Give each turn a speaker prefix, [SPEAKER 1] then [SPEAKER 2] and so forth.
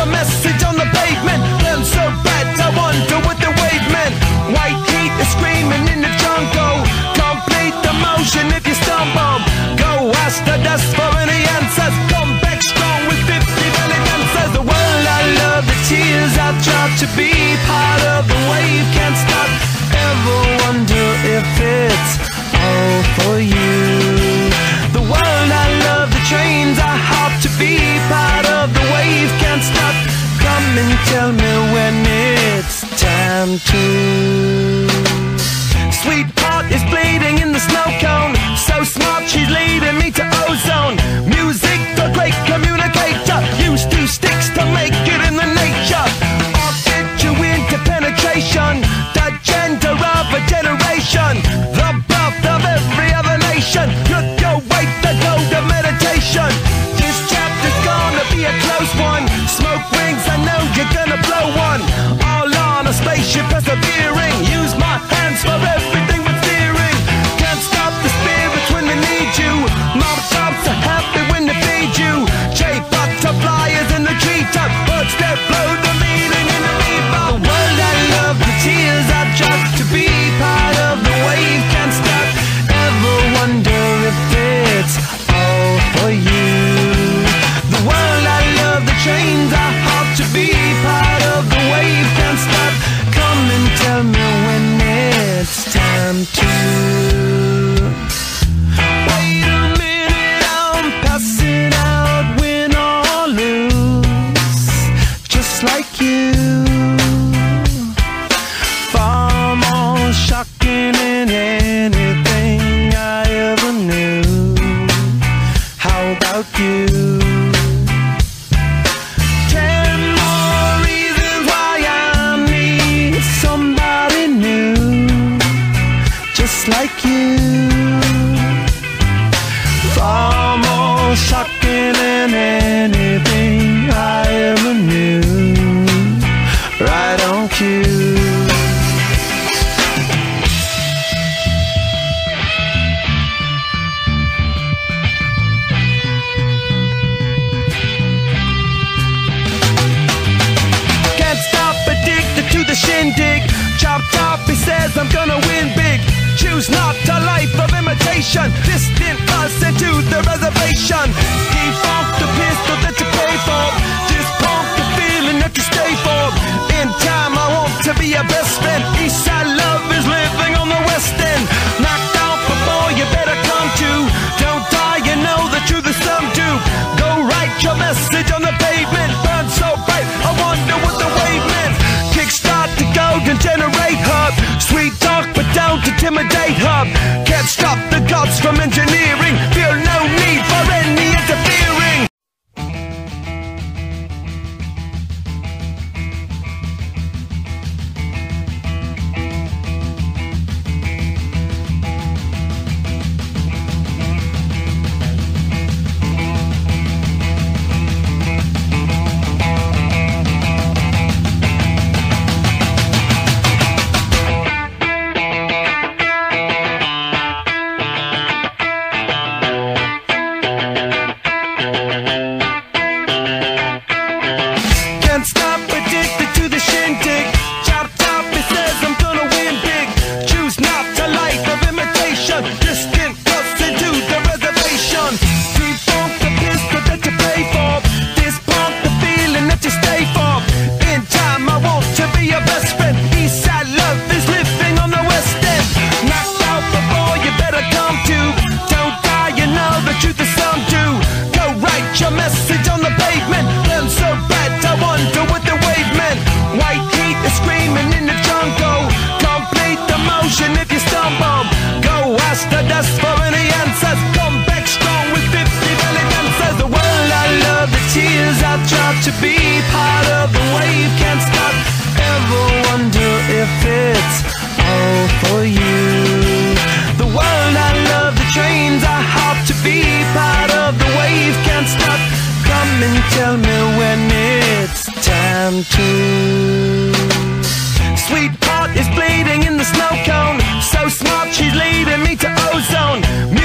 [SPEAKER 1] message on the pavement. Burn so bad, I wonder what the wave meant. White heat is screaming in the jungle. Complete the motion if you stumble. Go ask the dust for any answers. Come back strong with 50 valid answers. The world I love, the tears I drop to be part of the wave. Can't stop. Ever wonder if it's all for you? The world I love, the trains I hop to be part of the wave. Can't stop. Come and tell me when it's time to. Sweetheart is bleeding in the snow cone. So smart, she's leading me to ozone. Music, the great communicator. Use 2 sticks to make it in the nature. I'll get you into penetration. The gender of a generation. The birth of every other nation. Look your way to go to meditation. This chapter's gonna be a close one. Smoke rings, I know you're gonna blow one. All on a spaceship persevering. Use my hands for everything but steering. Can't stop the spirits when they need you. Mom tops are happy when they feed you. J butterflies in the treetop. Birds that blow the meaning in the bebop. The world I love, the tears I drop to be part of the wave. Can't stop. Ever wonder if it's all for you? The world I love, the trains I hop to be part of the wave. Can't stop. Come and tell me when it's time to. Wait a minute, I'm passing out, win or lose, just like you. Far more shocking than anything I ever knew. How about you? 10 more reasons why I need somebody new, just like you. Far more shocking than anything I ever knew. Right on cue. Shindig, chop top, he says I'm gonna win big. Choose not a life of imitation. Distant us into the reservation. Defunct the pistol that you pay for. Dispunk the feeling that you stay for. In time I want to be your best friend. Eastside love is living on the west end. Knocked out before you better come to. Don't die, you know the truth is some do. Go write your message on the pavement. Burn so bright, I wonder what the wave meant. Kickstart the golden generate hub. Sweet talk but don't intimidate hub. Can't stop the gods from engineering. Feel no need for any interfering. to be part of the wave, can't stop. Ever wonder if it's all for you? The world I love, the trains I hop to be part of the wave, can't stop. Come and tell me when it's time to. Sweetheart is bleeding in the snow cone, so smart she's leading me to ozone.